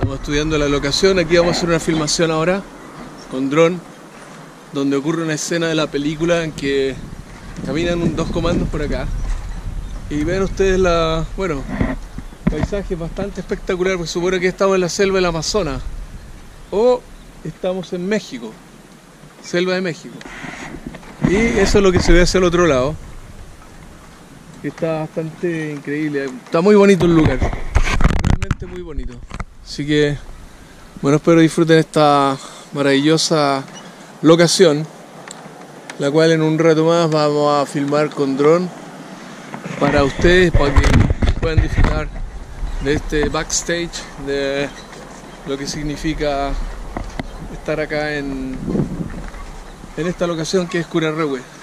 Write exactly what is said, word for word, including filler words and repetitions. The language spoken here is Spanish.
Estamos estudiando la locación. Aquí vamos a hacer una filmación ahora con dron, donde ocurre una escena de la película en que caminan dos comandos por acá y ven ustedes la, bueno, paisaje bastante espectacular, porque supone que estamos en la selva del Amazonas o estamos en México, selva de México, y eso es lo que se ve hacia el otro lado, que está bastante increíble. Está muy bonito el lugar, realmente muy bonito. Así que, bueno, espero disfruten esta maravillosa locación, la cual en un rato más vamos a filmar con dron para ustedes, para que puedan disfrutar de este backstage, de lo que significa estar acá en, en esta locación que es Curarrehue.